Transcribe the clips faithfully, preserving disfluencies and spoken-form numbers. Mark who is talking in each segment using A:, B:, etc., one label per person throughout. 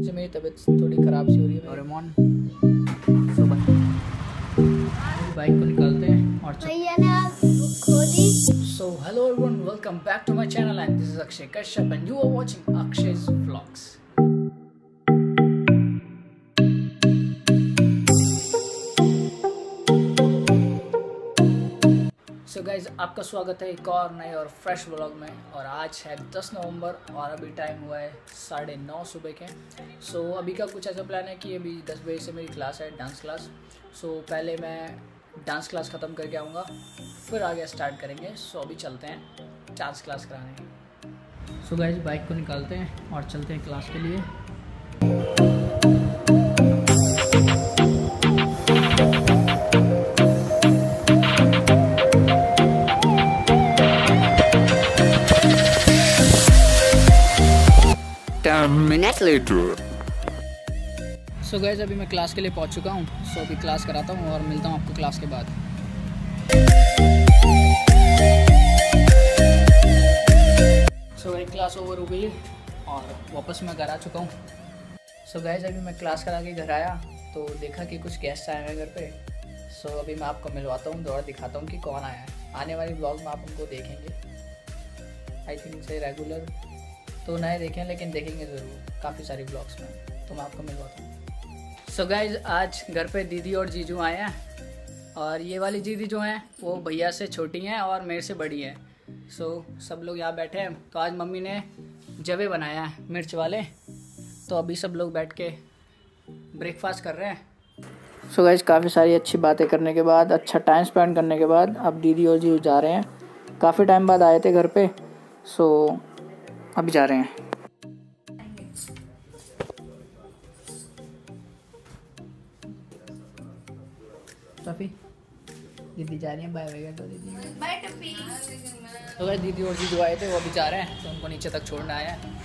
A: से मेरी तबीयत थोड़ी ख़राब सी हो रही है। डोरेमोन सुबह बाइक को निकालते हैं और
B: भैया ने आप खो दी।
A: So hello everyone, welcome back to my channel and this is Akshay Kashyap and you are watching Akshay's vlogs. So guys, आपका स्वागत है एक और नए और फ्रेश व्लॉग में। और आज है दस नवंबर और अभी टाइम हुआ है साढ़े नौ सुबह के। सो so, अभी का कुछ ऐसा प्लान है कि अभी दस बजे से मेरी क्लास है, डांस क्लास। सो so, पहले मैं डांस क्लास ख़त्म करके आऊँगा, फिर आगे स्टार्ट करेंगे। सो so, अभी चलते हैं डांस क्लास कराने। सो गाइज, बाइक को निकालते हैं और चलते हैं क्लास के लिए।
C: Minute later.
A: सो गाइज, अभी मैं क्लास के लिए पहुंच चुका हूं। सो so, अभी क्लास कराता हूं और मिलता हूं आपको क्लास के बाद। सो so, क्लास ओवर हो गई है और वापस मैं घर आ चुका हूं। सो so, गाइज, अभी मैं क्लास करा के घर आया तो देखा कि कुछ गेस्ट आए हैं घर पे। सो so, अभी मैं आपको मिलवाता हूँ, दौड़ दिखाता हूँ कि कौन आया है। आने वाली ब्लॉग में आप उनको देखेंगे। आई थिंक से रेगुलर तो नए देखें, लेकिन देखेंगे ज़रूर काफ़ी सारी ब्लॉग्स में, तो मैं आपको मिलवाता हूँ। सो गाइज, आज घर पे दीदी और जीजू आए हैं और ये वाली दीदी जो हैं वो भैया से छोटी हैं और मेरे से बड़ी हैं। सो सब लोग यहाँ बैठे हैं। तो आज मम्मी ने जवे बनाया है मिर्च वाले, तो अभी सब लोग बैठ के ब्रेकफास्ट कर रहे हैं। सो गाइज, काफ़ी सारी अच्छी बातें करने के बाद, अच्छा टाइम स्पेंड करने के बाद अब दीदी और जीजू जा रहे हैं। काफ़ी टाइम बाद आए थे घर पे, सो अभी जा रहे हैं। टफी दीदी जा रही हैं, बाय बाय। तो दीदी
B: बाय टप्पी।
A: तो गाइस, दीदी और जीजू आए थे, वो अभी जा रहे हैं, तो उनको नीचे तक छोड़ना आया है।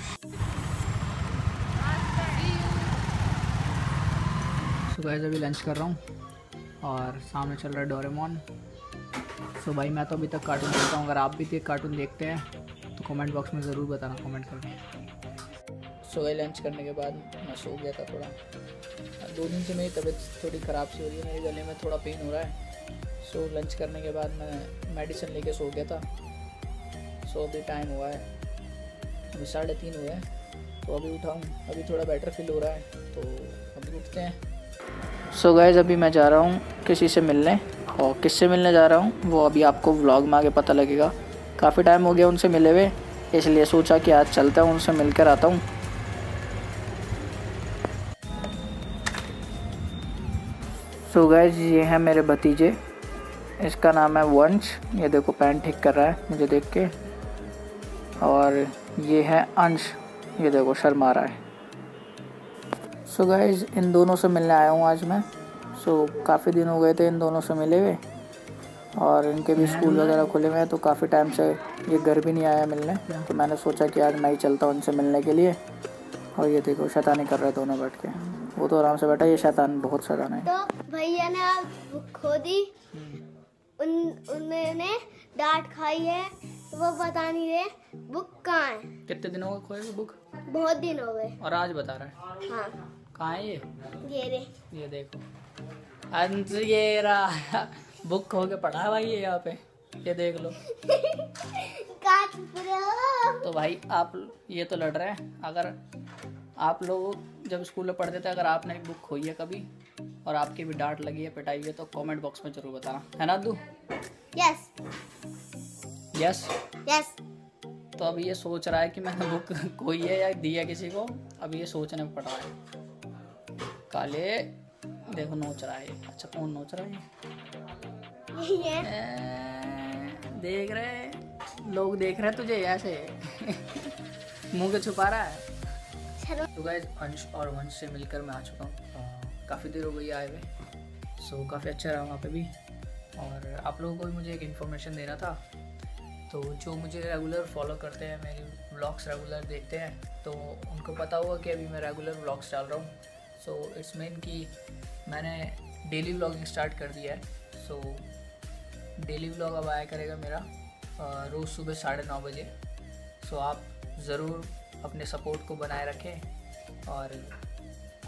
A: सो गाइस, अभी लंच कर रहा हूँ और सामने चल रहा है डोरेमोन। सो भाई, मैं तो अभी तक कार्टून देखता हूँ। अगर आप भी कार्टून देखते हैं तो कमेंट बॉक्स में ज़रूर बताना, कमेंट करना। सो गए लंच करने के बाद मैं सो गया था थोड़ा। दो दिन से मेरी तबीयत थोड़ी ख़राब सी हो रही है, मेरे गले में थोड़ा पेन हो रहा है। सो लंच करने के बाद मैं मेडिसिन लेके सो गया था। सो अभी टाइम हुआ है, अभी साढ़े तीन हुए हैं, तो अभी उठाऊँ। अभी थोड़ा बेटर फील हो रहा है, तो अभी उठते हैं। सो गाइस, अभी मैं जा रहा हूँ किसी से मिलने, और किससे मिलने जा रहा हूँ वो अभी आपको व्लॉग में आगे पता लगेगा। काफ़ी टाइम हो गया उनसे मिले हुए, इसलिए सोचा कि आज चलता हूँ, उनसे मिलकर आता हूँ। सो गाइस, ये हैं मेरे भतीजे। इसका नाम है वंश। ये देखो पैंट ठीक कर रहा है मुझे देख के। और ये है अंश, ये देखो शर्मा रहा है। सो गाइस, इन दोनों से मिलने आया हूँ आज मैं। सो काफ़ी दिन हो गए थे इन दोनों से मिले हुए, और इनके भी स्कूल वगैरह खुले हुए हैं, तो काफ़ी टाइम से ये घर भी नहीं आया मिलने। तो मैंने सोचा कि आज मैं ही चलता हूँ इनसे मिलने के लिए। और ये देखो शैतानी कर रहे दोनों बैठ के। वो तो आराम से बैठा, ये शैतान बहुत शैतान है।
B: तो भैया ने आप बुक खो दी। उन उन्होंने डांट खाई है, तो वो बता नहीं रहे बुक कहाँ है।
A: कितने दिन हो गए खोए बुक?
B: बहुत दिन हो गए।
A: और आज बता रहा है।
B: हाँ,
A: कहाँ है ये?
B: ये रे।
A: ये देखो अंश, ये रहा बुक खो के पड़ा है भाई ये यहाँ पे, ये देख लो।
B: काट रहे।
A: तो भाई आप ये तो लड़ रहे हैं। अगर आप लोग जब स्कूल में पढ़ते थे, अगर आपने एक बुक खोई है कभी और आपकी भी डांट लगी है, पिटाई है, तो कमेंट बॉक्स में जरूर बताना, है ना अद्दू?
B: Yes
A: yes.
B: यस।
A: तो अभी ये सोच रहा है कि मैंने बुक खोई है या दी है किसी को। अभी ये सोचने में पड़ रहा है। काले देखो नोच रहा है। अच्छा, कौन नोच रहा है?
B: ये
A: ए, देख रहे लोग, देख रहे तुझे ऐसे मुंह के छुपा रहा है। तो गाइस, अंश और वंश से मिलकर मैं आ चुका हूँ। काफ़ी देर हो गई आए हुए। सो काफ़ी अच्छा रहा वहाँ पे भी। और आप लोगों को भी मुझे एक इन्फॉर्मेशन देना था। तो जो मुझे रेगुलर फॉलो करते हैं, मेरी व्लॉग्स रेगुलर देखते हैं, तो उनको पता होगा कि अभी मैं रेगुलर व्लॉग्स डाल रहा हूँ। सो इट्स मीन कि मैंने डेली व्लॉगिंग स्टार्ट कर दिया है। सो डेली व्लॉग अब आया करेगा मेरा रोज़ सुबह साढ़े नौ बजे। सो आप ज़रूर अपने सपोर्ट को बनाए रखें और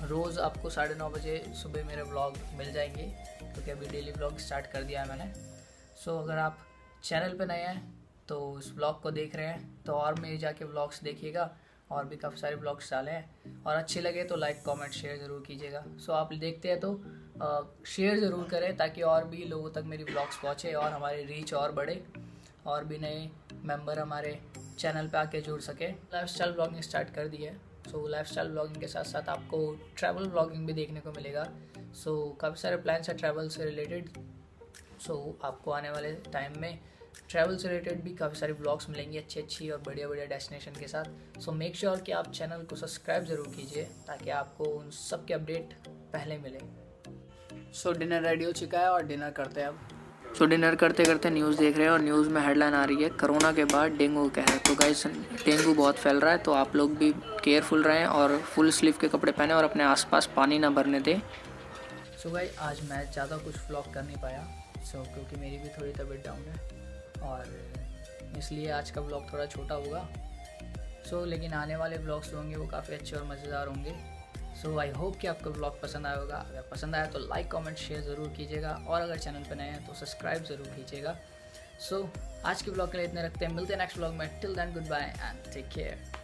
A: रोज़ आपको साढ़े नौ बजे सुबह मेरे व्लॉग मिल जाएंगे, क्योंकि अभी डेली व्लॉग स्टार्ट कर दिया है मैंने। सो अगर आप चैनल पे नए हैं तो इस व्लॉग को देख रहे हैं तो और मेरे जाके व्लॉग्स देखिएगा, और भी काफ़ी सारे व्लॉग्स डाले हैं, और अच्छे लगे तो लाइक कमेंट शेयर ज़रूर कीजिएगा। सो आप देखते हैं तो शेयर ज़रूर करें, ताकि और भी लोगों तक मेरी व्लॉग्स पहुँचे और हमारी रीच और बढ़े, और भी नए मेंबर हमारे चैनल पे आके जुड़ सके। लाइफस्टाइल ब्लॉगिंग स्टार्ट कर दी है। सो लाइफस्टाइल ब्लॉगिंग के साथ साथ आपको ट्रैवल ब्लॉगिंग भी देखने को मिलेगा। सो so, काफ़ी सारे प्लान्स है ट्रैवल से रिलेटेड। सो so, आपको आने वाले टाइम में ट्रैवल से रिलेटेड भी काफ़ी सारी ब्लॉग्स मिलेंगी अच्छी अच्छी और बढ़िया बढ़िया डेस्टिनेशन के साथ। सो मेक श्योर कि आप चैनल को सब्सक्राइब ज़रूर कीजिए, ताकि आपको उन सब के अपडेट पहले मिले। सो so, डिनर रेडी हो चुका है और डिनर करते हैं अब। सो so, डिनर करते करते न्यूज़ देख रहे हैं, और न्यूज़ में हेडलाइन आ रही है कोरोना के बाद डेंगू कह रहे हैं। तो गाइस डेंगू बहुत फैल रहा है, तो आप लोग भी केयरफुल रहें और फुल स्लीव के कपड़े पहने और अपने आसपास पानी ना भरने दें। सो so, गाइस आज मैं ज़्यादा कुछ व्लॉग कर नहीं पाया, सो so, क्योंकि मेरी भी थोड़ी तबीयत डाउन है, और इसलिए आज का व्लॉग थोड़ा छोटा होगा। सो so, लेकिन आने वाले व्लॉग्स जो होंगे वो काफ़ी अच्छे और मज़ेदार होंगे। सो आई होप कि आपको व्लॉग पसंद आया होगा। अगर पसंद आया तो लाइक कमेंट शेयर ज़रूर कीजिएगा, और अगर चैनल पर नए हैं तो सब्सक्राइब ज़रूर कीजिएगा। सो so, आज के व्लॉग के लिए इतने रखते हैं, मिलते हैं नेक्स्ट व्लॉग में। Till then good bye and take care.